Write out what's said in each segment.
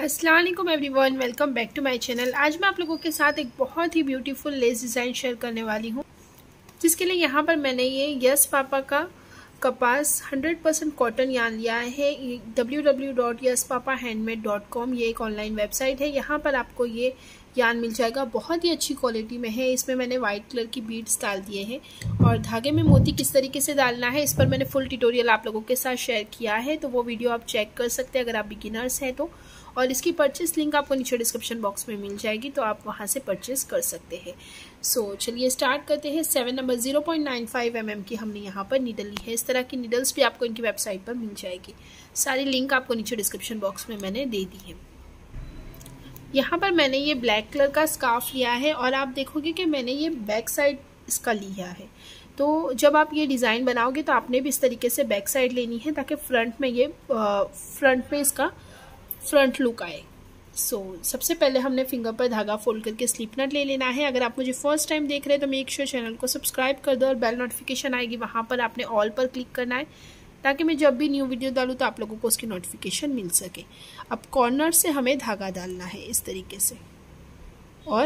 अस्सलाम वालेकुम everyone, welcome back to my channel. आज मैं आप लोगों के साथ एक बहुत ही ब्यूटीफुल लेस डिज़ाइन शेयर करने वाली हूँ, जिसके लिए यहाँ पर मैंने ये यस पापा का कपास 100% कॉटन यार्न लिया है। www.yaspapahandmade.com ये एक ऑनलाइन वेबसाइट है। यहाँ पर आपको ये यार्न मिल जाएगा, बहुत ही अच्छी क्वालिटी में है। इसमें मैंने वाइट कलर की बीड्स डाल दिए हैं और धागे में मोती किस तरीके से डालना है इस पर मैंने फुल ट्यूटोरियल आप लोगों के साथ शेयर किया है, तो वो वीडियो आप चेक कर सकते हैं अगर आप बिगिनर्स हैं तो। और इसकी परचेस लिंक आपको नीचे डिस्क्रिप्शन बॉक्स में मिल जाएगी, तो आप वहां से परचेस कर सकते हैं। सो चलिए स्टार्ट करते हैं। 7 नंबर 0.95 mm की हमने यहाँ पर नीडल ली है। इस तरह की नीडल्स भी आपको इनकी वेबसाइट पर मिल जाएगी, सारी लिंक आपको नीचे डिस्क्रिप्शन बॉक्स में मैंने दे दी है। यहाँ पर मैंने ये ब्लैक कलर का स्कार्फ लिया है और आप देखोगे कि मैंने ये बैक साइड इसका लिया है। तो जब आप ये डिज़ाइन बनाओगे तो आपने भी इस तरीके से बैक साइड लेनी है ताकि फ्रंट में इसका फ्रंट लुक आए। सबसे पहले हमने फिंगर पर धागा फोल्ड करके स्लिप नट ले लेना है। अगर आप मुझे फर्स्ट टाइम देख रहे हैं तो मेक श्योर चैनल को सब्सक्राइब कर दो और बेल नोटिफिकेशन आएगी, वहां पर आपने ऑल पर क्लिक करना है ताकि मैं जब भी न्यू वीडियो डालूँ तो आप लोगों को उसकी नोटिफिकेशन मिल सके। अब कॉर्नर से हमें धागा डालना है इस तरीके से और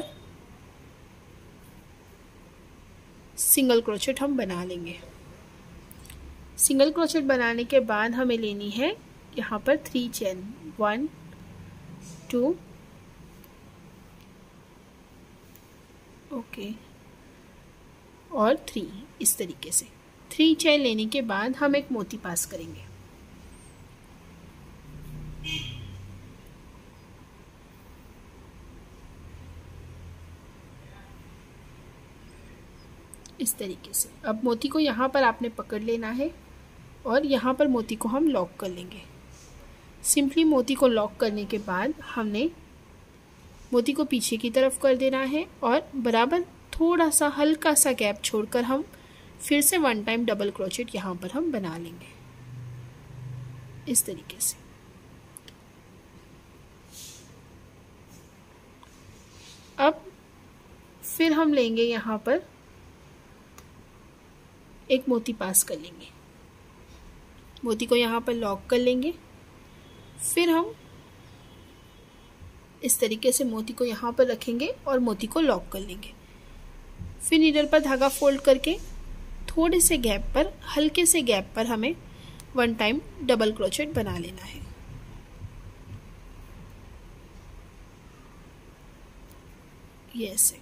सिंगल क्रोचेट हम बना लेंगे। सिंगल क्रोचेट बनाने के बाद हमें लेनी है यहाँ पर 3 चेन, 1 2 ओके और 3, इस तरीके से 3 चेन लेने के बाद हम एक मोती पास करेंगे। इस तरीके से अब मोती को यहाँ पर आपने पकड़ लेना है और यहाँ पर मोती को हम लॉक कर लेंगे। सिंपली मोती को लॉक करने के बाद हमने मोती को पीछे की तरफ कर देना है और बराबर थोड़ा सा हल्का सा गैप छोड़कर हम फिर से 1 टाइम डबल क्रोचेट यहाँ पर हम बना लेंगे इस तरीके से। अब फिर हम लेंगे यहाँ पर एक मोती पास कर लेंगे, मोती को यहाँ पर लॉक कर लेंगे। फिर हम इस तरीके से मोती को यहाँ पर रखेंगे और मोती को लॉक कर लेंगे। फिर नीडल पर धागा फोल्ड करके थोड़े से गैप पर, हल्के से गैप पर हमें 1 टाइम डबल क्रोचेट बना लेना है। ये ऐसे,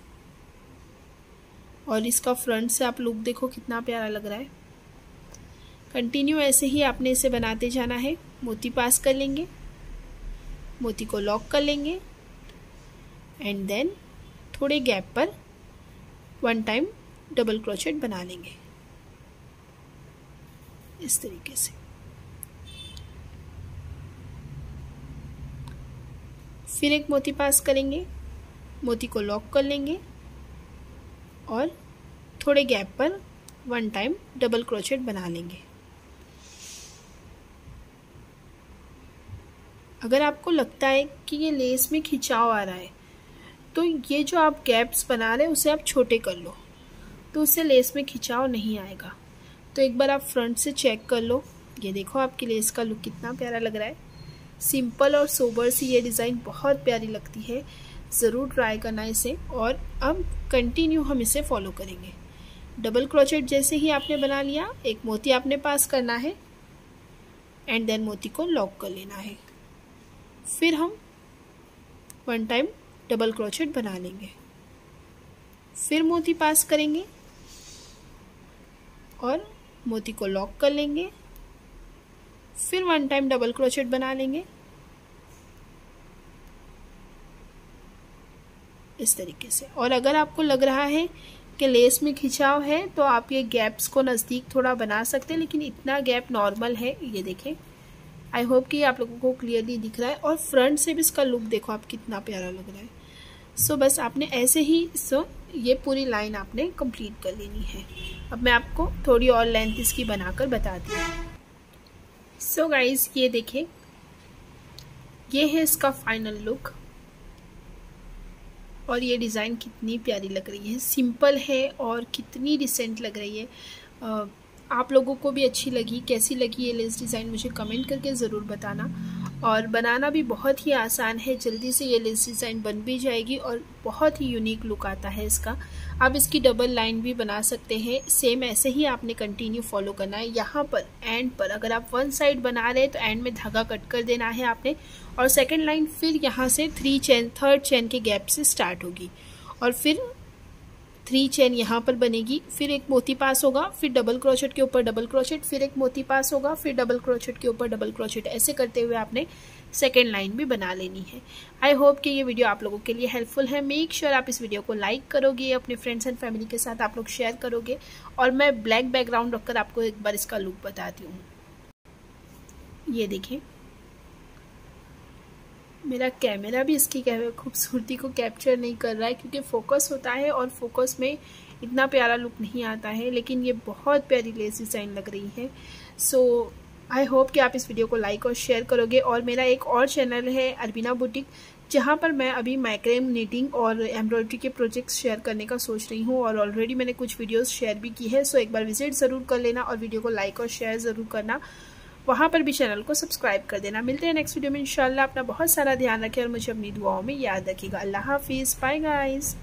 और इसका फ्रंट से आप लुक देखो कितना प्यारा लग रहा है। कंटिन्यू ऐसे ही आपने इसे बनाते जाना है। मोती पास कर लेंगे, मोती को लॉक कर लेंगे एंड देन थोड़े गैप पर 1 टाइम डबल क्रोचेट बना लेंगे इस तरीके से। फिर एक मोती पास करेंगे, मोती को लॉक कर लेंगे और थोड़े गैप पर 1 टाइम डबल क्रोचेट बना लेंगे। अगर आपको लगता है कि ये लेस में खिंचाव आ रहा है तो ये जो आप गैप्स बना रहे हैं उसे आप छोटे कर लो, तो उससे लेस में खिंचाव नहीं आएगा। तो एक बार आप फ्रंट से चेक कर लो। ये देखो आपकी लेस का लुक कितना प्यारा लग रहा है। सिंपल और सोबर सी ये डिज़ाइन बहुत प्यारी लगती है, ज़रूर ट्राई करना इसे। और अब कंटिन्यू हम इसे फॉलो करेंगे। डबल क्रोचेट जैसे ही आपने बना लिया, एक मोती आपने पास करना है एंड देन मोती को लॉक कर लेना है। फिर हम 1 टाइम डबल क्रोचेट बना लेंगे, फिर मोती पास करेंगे और मोती को लॉक कर लेंगे, फिर 1 टाइम डबल क्रोचेट बना लेंगे इस तरीके से। और अगर आपको लग रहा है कि लेस में खिंचाव है तो आप ये गैप्स को नज़दीक थोड़ा बना सकते हैं, लेकिन इतना गैप नॉर्मल है। ये देखें, आई होप कि आप लोगों को क्लियरली दिख रहा है और फ्रंट से भी इसका लुक देखो आप कितना प्यारा लग रहा है। सो बस आपने ऐसे ही ये पूरी लाइन आपने कंप्लीट कर लेनी है। अब मैं आपको थोड़ी और लेंथ इसकी बनाकर बताती हूँ। सो गाइज ये देखिए, ये है इसका फाइनल लुक और ये डिज़ाइन कितनी प्यारी लग रही है। सिंपल है और कितनी डिसेंट लग रही है। आप लोगों को भी अच्छी लगी, कैसी लगी ये लेस डिज़ाइन मुझे कमेंट करके ज़रूर बताना। और बनाना भी बहुत ही आसान है, जल्दी से ये लेस डिज़ाइन बन भी जाएगी और बहुत ही यूनिक लुक आता है इसका। आप इसकी डबल लाइन भी बना सकते हैं, सेम ऐसे ही आपने कंटिन्यू फॉलो करना है। यहाँ पर एंड पर अगर आप वन साइड बना रहे हैं तो एंड में धागा कट कर देना है आपने, और सेकेंड लाइन फिर यहाँ से थर्ड चेन के गैप से स्टार्ट होगी और फिर 3 चेन यहाँ पर बनेगी, फिर एक मोती पास होगा, फिर डबल क्रोचेट के ऊपर डबल क्रोचेट, फिर एक मोती पास होगा, फिर डबल क्रोचेट के ऊपर डबल क्रोचेट। ऐसे करते हुए आपने सेकेंड लाइन भी बना लेनी है। आई होप कि ये वीडियो आप लोगों के लिए हेल्पफुल है। मेक श्योर आप इस वीडियो को लाइक करोगे, अपने फ्रेंड्स एंड फैमिली के साथ आप लोग शेयर करोगे। और मैं ब्लैक बैकग्राउंड रखकर आपको एक बार इसका लुक बताती हूँ। ये देखें, मेरा कैमरा भी इसकी खूबसूरती को कैप्चर नहीं कर रहा है क्योंकि फोकस होता है और फोकस में इतना प्यारा लुक नहीं आता है, लेकिन ये बहुत प्यारी लेस डिज़ाइन लग रही है। सो आई होप कि आप इस वीडियो को लाइक और शेयर करोगे। और मेरा एक और चैनल है अरबीना बुटीक, जहाँ पर मैं अभी माइक्रेम नीटिंग और एम्ब्रॉयडरी के प्रोजेक्ट्स शेयर करने का सोच रही हूँ और ऑलरेडी मैंने कुछ वीडियोस शेयर भी की है। सो एक बार विजिट ज़रूर कर लेना और वीडियो को लाइक और शेयर ज़रूर करना। वहाँ पर भी चैनल को सब्सक्राइब कर देना। मिलते हैं नेक्स्ट वीडियो में इंशाल्लाह। अपना बहुत सारा ध्यान रखें और मुझे अपनी दुआओं में याद रखिएगा। अल्लाह हाफिज़, बाय गाइस।